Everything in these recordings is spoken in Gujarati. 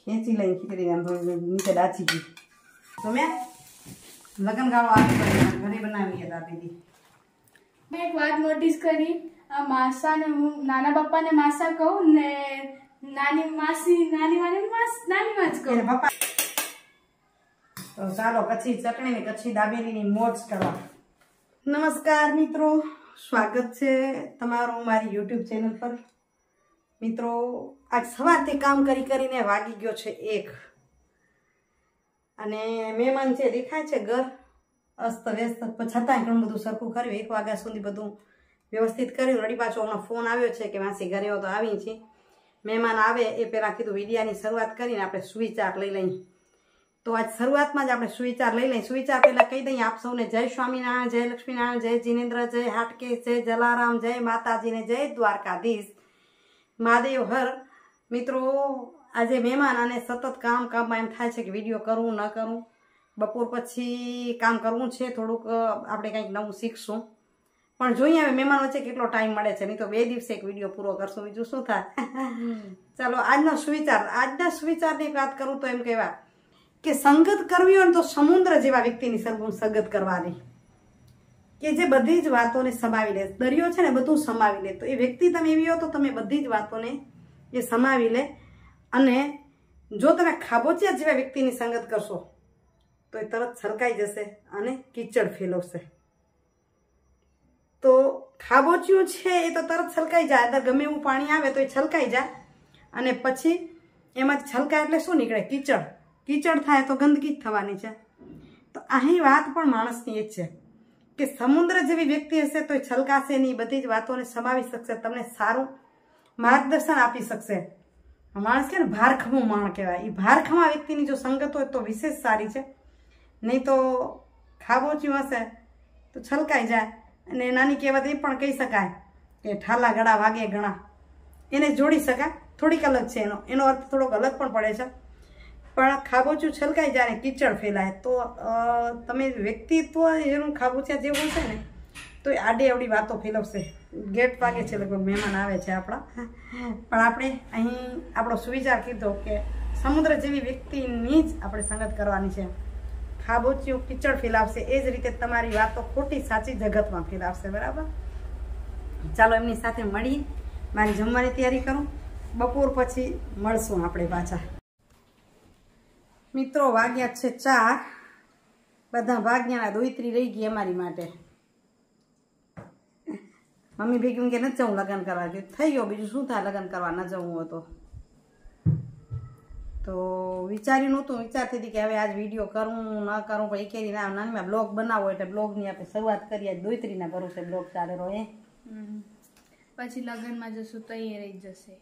ખેંચી લઈને ખીચડી નીચે ડાચી ગઈ. તો મેં લગ્ન ગાળો આપી પડે ઘરે બનાવી આપી હતી. મેં એક વાત નોટિસ કરી, આ માસાને હું નાના પપ્પાને માસા કહું ને નાની માસી નાની માં જ કહું. પપ્પા તો ચાલો કચ્છી ચટણી ને કચ્છી દાબેલીની મોજ કરવા. નમસ્કાર મિત્રો, સ્વાગત છે તમારું મારી યુટ્યુબ ચેનલ પર. મિત્રો આજ સવારથી કામ કરીને વાગી ગયો છે 1 અને મહેમાન છે દેખાય છે ઘર અસ્ત વ્યસ્ત, છતાંય ઘણું બધું સરખું કર્યું. 1 વાગ્યા સુધી બધું વ્યવસ્થિત કર્યું. રડી પાછો હમણાં ફોન આવ્યો છે કે માસી ઘરે હો તો આવી છે. મહેમાન આવે એ પહેલાં કીધું વિડિયાની શરૂઆત કરીને આપણે સુવિચાર લઈ લઈએ. તો આજ શરૂઆતમાં જ આપણે સુવિચાર લઈ લઈએ. સુવિચાર પહેલાં કહી દઈએ આપ સૌને જય સ્વામિનારાયણ, જય લક્ષ્મીનારાયણ, જય જીનેન્દ્ર, જય હાટકેશ, જય જલારામ, જય માતાજીને, જય દ્વારકાધીશ, મહાદેવ હર. મિત્રો આજે મહેમાન અને સતત કામમાં એમ થાય છે કે વિડીયો કરું ન કરું. બપોર પછી કામ કરવું છે, થોડુંક આપણે કંઈક નવું શીખશું, પણ જોઈએ હવે મહેમાન વચ્ચે કેટલો ટાઈમ મળે છે. નહીં તો 2 દિવસે એક વિડીયો પૂરો કરશું, બીજું શું થાય. ચાલો આજના સુવિચારની વાત કરું તો એમ કહેવાય કે સંગત કરવી હોય ને તો સમુદ્ર જેવા વ્યક્તિની સંગત કરવાની કે જે બધી જ વાતોને સમાવી લે. દરિયો છે ને બધું સમાવી લે. તો એ વ્યક્તિ તમે એવી હો તો તમે બધી જ વાતોને એ સમાવી લે. અને જો તમે ખાબોચિયા જેવા વ્યક્તિની સંગત કરશો તો એ તરત છલકાઈ જશે અને કીચડ ફેલવશે. તો ખાબોચિયું છે એ તો તરત છલકાઈ જાય, અંદર ગમે એવું પાણી આવે તો એ છલકાઈ જાય અને પછી એમાંથી છલકાય એટલે શું નીકળે? કીચડ. કીચડ થાય તો ગંદકી જ થવાની છે. તો અહીં વાત પણ માણસની એ જ છે કે સમુદ્ર જેવી વ્યક્તિ હશે તો એ છલકાશે નહીં, બધી જ વાતોને સમાવી શકશે, તમને સારું માર્ગદર્શન આપી શકશે. માણસ કે ને ભારખમું માણ કહેવાય. એ ભારખમા વ્યક્તિની જો સંગત હોય તો વિશેષ સારી છે. નહીં તો ખાબોચ્યું હશે તો છલકાઈ જાય. અને નાની કહેવત એ પણ કહી શકાય કે ઠાલા ગળા વાગે ઘણા, એને જોડી શકાય. થોડીક અલગ છે એનો અર્થ થોડોક અલગ પણ પડે છે. પણ ખાબોચું છલકાઈ જાય ને કીચડ ફેલાય તો તમે વ્યક્તિત્વ એનું ખાબોચિયા જેવું છે ને તો એ આડે અવડી વાતો ફેલવશે. ગેટ વાગે છે, લગભગ મહેમાન આવે છે આપણા. પણ આપણે અહીં આપણો સુવિચાર કીધો કે સમુદ્ર જેવી વ્યક્તિની જ આપણે સંગત કરવાની છે. ખાબોચિયું કીચડ ફેલાવશે એ જ રીતે તમારી વાતો ખોટી સાચી જગતમાં ફેલાવશે. બરાબર? ચાલો એમની સાથે મળી મારી જમવાની તૈયારી કરું. બપોર પછી મળશું આપણે પાછા. મિત્રો વાગ્યા છે 4, બધા ભાગ્યાના દોયત્રી રહી ગઈ અમારી માટે. મમ્મી ભેગી કે ન જવું લગ્ન કરવા, કે થઈ ગયો, બીજું શું થાય લગ્ન કરવા ન જવું હોય તો વિચાર્યું નહોતું. વિચારતી હતી કે હવે આજ વિડીયો કરું ન કરું, પણ એકેરી નાની બ્લોગ બનાવો એટલે બ્લોગની આપણે શરૂઆત કરીએ. દોયત્રીના ભરોસે બ્લોગ ચાલે રહો એ પછી લગ્નમાં જશું તો એ રહી જશે.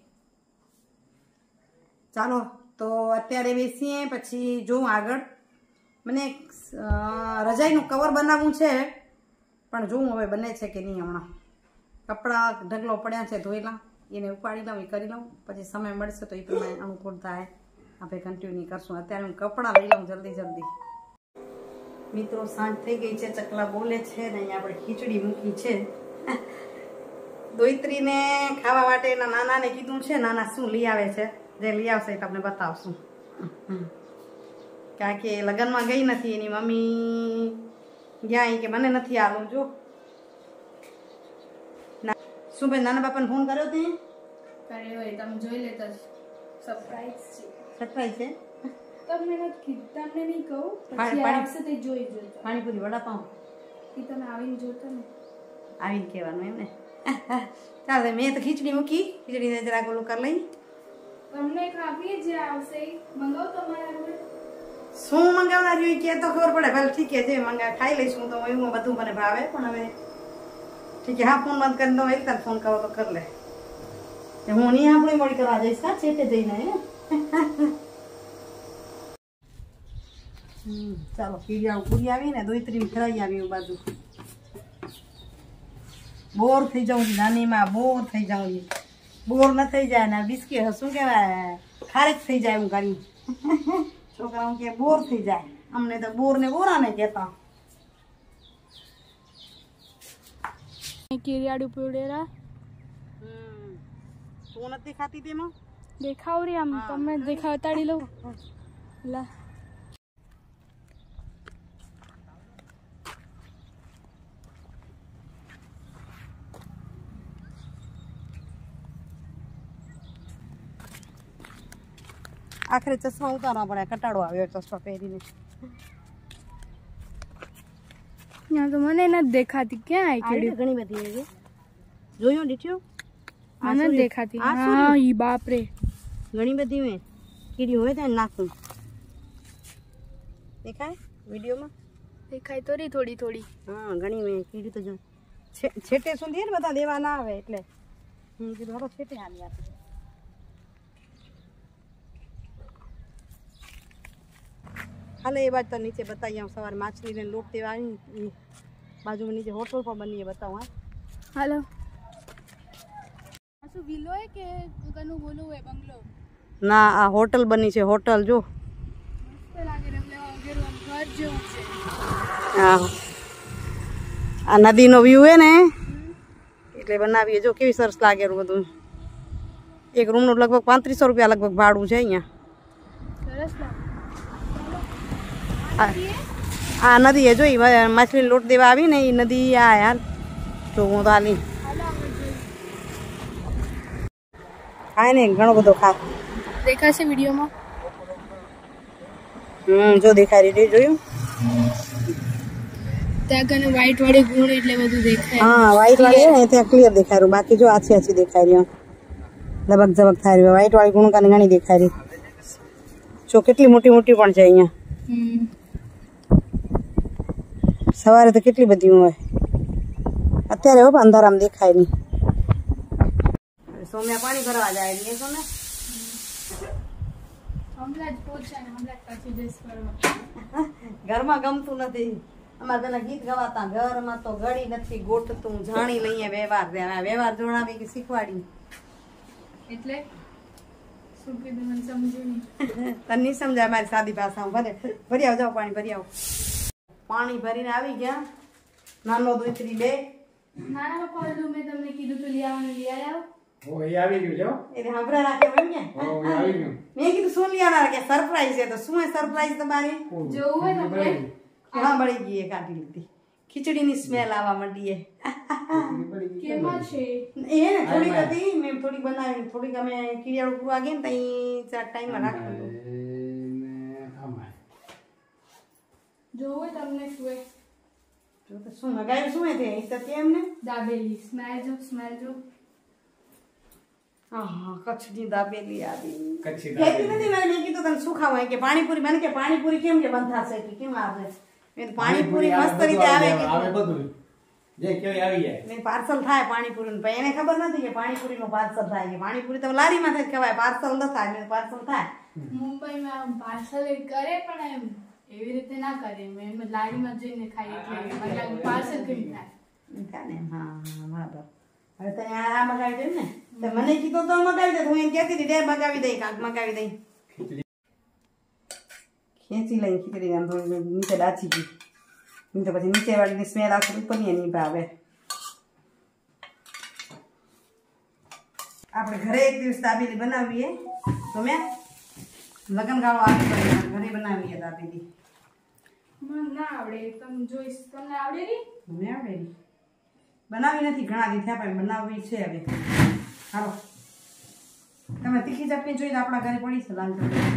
ચાલો તો અત્યારે બેસીએ, પછી જોઉં આગળ. મને રજાઈનું કવર બનાવવું છે પણ જોઉં હવે બને છે કે નહીં. હમણાં કપડાં ઢગલો પડ્યા છે, ધોઈ લઉં, એને ઉપાડી લઉં, એ કરી લઉં, પછી સમય મળશે તો એ પ્રમાણે અનુકૂળ થાય આપણે કન્ટિન્યુ કરશું. અત્યારે હું કપડાં લઈ લઉં જલ્દી. મિત્રો સાંજ થઈ ગઈ છે, ચકલા બોલે છે ને અહીંયા આપણે ખીચડી મૂકી છે. દોયત્રીને ખાવા માટે એના નાનાને કીધું છે. નાના શું લઈ આવે છે, જે લઈ આવશે એ તમને બતાવશું. કારણ કે લગ્નમાં ગઈ નથી, એની મમ્મી ગયા કે મને નથી આવું. જો શું ભાઈ નાના બાપાને ફોન કર્યો તે? કર્યો હોય, તમે જોઈ લેતા. સરપ્રાઈઝ છે. સરપ્રાઈઝ છે? તમને નહીં કહું, પછી આવશે તે જોઈ પાણીપુરી વડાપાઉં એ તમે આવીને જોતા ને, આવીને કહેવાનું એમ ને. ચાલો મેં તો ખીચડી મૂકી, ખીચડીને જરાક ઓલું કરી લઈ. તમને ખાવી જે આવશે મંગાવો તમારા. શું મંગાવનારી કે તો ખબર પડે. ભલે ઠીક છે, જે મંગાવ ખાઈ લઈશું. તો એવું બધું મને ભાવે. પણ હવે ઠીક છે, હા ફોન બંધ કરી દઉં. એક તાર ફોન કરો તો કરી લે. હું નહીં આપણે મળી કરવા જઈશ કા છેટે જઈને. ચાલો પૂરી આવીને દોયત્રી ફેરાઈ આવી બાજુ. બોર થઈ જાઉં છું નાનીમાં, બોર થઈ જાઉં છું. બોર ન થઈ જાય ને બિસ્કીટ શું કહેવાય ખારેક થઈ જાય. હું કરી છોકરાઓ કે બોર થઈ જાય. અમને તો બોર ને બોરા ને કહેતા. કેરિયાડું પીવડેરા. તું નથી ખાતી તેમાં? દેખાવ રે આમ તમે દેખાવતાડી લો લા આખરે ચશ્મા ઉતારવા પડે, કટાડો આવ્યો ચશ્મા પહેરીને. यहाँ तो મને નથી દેખાતી ક્યાં આઈ કેડી ઘણી બધી છે જોયો દીઠ્યો મને દેખાતી હા ઈ બાપ રે ઘણી બધી મે કીડી હોય ત્યાં નાખું દેખાય વિડિયોમાં દેખાય તો રી થોડી થોડી હા ઘણી મે કીડી તો જો છેટે સુધી ને બધા દેવા ના આવે એટલે હું કીધું હાલો છેટે આવી આપે. હાલે એ બાજુ તો નીચે બતાવીએ સવારે માછલીને લોટ દેવા આવી બાજુમાં નીચે હોટલ પણ બની બતાવું. હાલો શું વિલો હે કે કનું બોલું હે બંગલો ના આ હોટલ બની છે હોટલ જો મસ્ત લાગે રે ઘર જેવું છે. હા આ નદીનો વ્યૂ હે ને એટલે બનાવીએ જો કેવી સરસ લાગે બધું. એક રૂમનું લગભગ 3500 રૂપિયા લગભગ ભાડું છે અહીંયા. સરસ લાગે આ નદી એ જોઈ માછલી લોટ દેવા આવી ને એ નદી આ યાર જો હું તો હાલી ખાય ને ઘણો બધો ખા દેખાશે વિડીયોમાં. જો દેખાય રહી જોયું ત્યાં કને વ્હાઈટ વાળી ગુણ એટલે બધું દેખાય. હા વ્હાઈટ વાળી ને ત્યાં ક્લિયર દેખાય રહ્યું બાકી જો આછી આછી દેખાય રહ્યો લબક ઝબક થાય રહ્યો. વ્હાઈટ વાળી ગુણ કાને ઘણી દેખાય રહી જો કેટલી મોટી મોટી પણ છે અહીંયા. સવારે તો કેટલી બધી હોય અત્યારે હો અંધારામાં દેખાય નહીં. સોમ્યા પાણી ભરવા જાય ને સોમે હમણાં જ પહોંચ્યા ને હમણાં જ પાછી જઈશ કરવા. ઘરમાં ગમતું નથી અમારે પેલા ગીત ગવાતા ઘરમાં તો ગળી નથી ગોઠતું જાણી લઈએ વ્યવહાર વ્યવહાર જોડાવી કે શીખવાડી એટલે શું કીધું મને સમજ્યું નહીં. તને નહીં સમજાય મારી સાદી ભાષામાં. ભરી આવ જાઓ પાણી ભરી આવો. પાણી ભરીને આવી ગયા નાનો દોતરી બે નાના પપ્પા ઓલું મેં તમને કીધું તો લઈ આવવાનું લઈ આવ્યા. ઓ એ આવી ગયું જો એટલે હમણાં રાખે વળી ગયા. ઓ એ આવી ગયું મેં કીધું શું લઈ આવવાના કે સરપ્રાઈઝ છે તો શું હે સરપ્રાઈઝ તમારી જોવું હોય તમને હા બળી ગઈ એ કાઢી લીધી ખીચડીની સ્મેલ આવવા માંડી કેમાં છે એ ને થોડીક હતી મેં થોડીક બનાવી થોડીક અમે કિરિયાળું પૂરવા ગયા ને ત્યાં 4 ટાઈમમાં રાખી જોવું હોય તમને શું હોય જો તો શું મગાવ્યું શું હે તે તો કેમ ને દાબેલી સ્મેલ જો હા કચ્છની દાબેલી આવી કચ્છી કહેતી નથી મને મેં કીધું તને શું ખાવું કે પાણીપુરી મને કે પાણીપુરી કેમ કે બંધ થશે કે કેમ આવશે મેં પાણીપુરી મસ્ત રીતે આવે કે આવે બધું જે કેવી આવી જાય મેં પાર્સલ થાય પાણીપુરીનું પણ એને ખબર નથી કે પાણીપુરીનું પાર્સલ થાય કે પાણીપુરી તો લારીમાં થાય ખવાય પાર્સલ ન થાય મેં પાર્સલ થાય મુંબઈમાં પાર્સલ કરે પણ એમ એવી રીતે ના કરે એમ લારીમાં જઈને ખાઈ એટલે પાર્સલ કરી થાય ને હા બરાબર હવે તને આ મગાવી દે ને તો મને કીધું તો મગાવી દે હું એમ કહેતી હતી દે મગાવી દઈ કાંક મગાવી દઈ ખેંચી લઈ ખીચડી આમ થોડી નીચે ડાચી ગઈ એમ તો પછી નીચે વાળીની સ્મેલ આવશે ઉપરની નહીં ભાવે. આપણે ઘરે એક દિવસ દાબેલી બનાવીએ તો મેં લગન ગાળો આવી ઘરે બનાવીએ દાબેલી. મને ના આવડે તમે જોઈશ તમને આવડે ને મને આવડે બનાવી નથી ઘણા દી થયા પણ બનાવવી છે હવે. હાલો તમે તીખી ચટણી જોઈ તો આપણા ઘરે પડી છે લાલ ચટણી.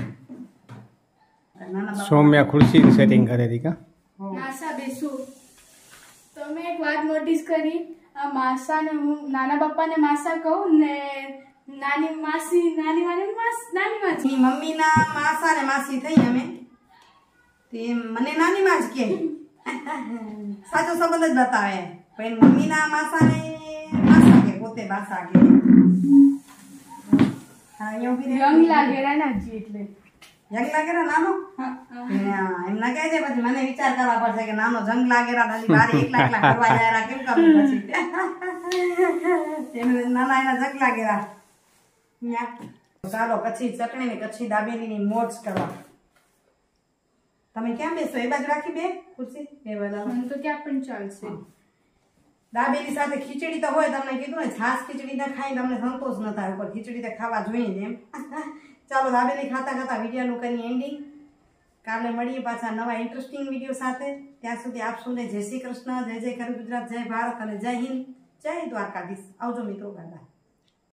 સૌમ્યા ખુરશી સેટિંગ કરે હતી કા નાસા બેસું તમે એક વાત નોટિસ કરી આ માસાને હું નાના પપ્પાને માસા કહું ને નાની માસી નાની માસી મમ્મીના માસા ને માસી થઈ અમે તે મને નાની માં જ કે સાચો સંબંધ જ બતાવે પણ મમ્મીના માસા ને માસા કે પોતે માસા કે હા એવું યંગ લાગે રાનાજી એટલે જંગ લાગેલા નાનો એમ ના કહે છે પછી મને વિચાર કરવા પડશે કે નાનો જંગ લાગેલા નથી બારી એકલા એકલા કરવા જાય કેમ કરવું પછી નાના એના જંગ લાગેલા. ચાલો કચ્છી ચટણી ને કચ્છી દાબેલી ની મોજ કરવા. તમે ક્યાં બેસો એ બાજુ રાખી બે ખુરશી બે બધા મને તો ક્યાં પણ ચાલશે. દાબેલી સાથે ખીચડી તો હોય, તમને કીધું ને છાશ ખીચડી ના ખાઈ તમને સંતોષ ન થાય, ઉપર ખીચડી તો ખાવા જોઈએ જ એમ. ચાલો દાબેલી ખાતા ખાતા વિડીયોનું કરીએ એન્ડિંગ. કાલે મળીએ પાછા નવા ઇન્ટરેસ્ટિંગ વિડીયો સાથે. ત્યાં સુધી આપ સૌને જય શ્રી કૃષ્ણ, જય જય ગરવી ગુજરાત, જય ભારત અને જય હિન્દ, જય દ્વારકાધીશ. આવજો મિત્રો. Bye by.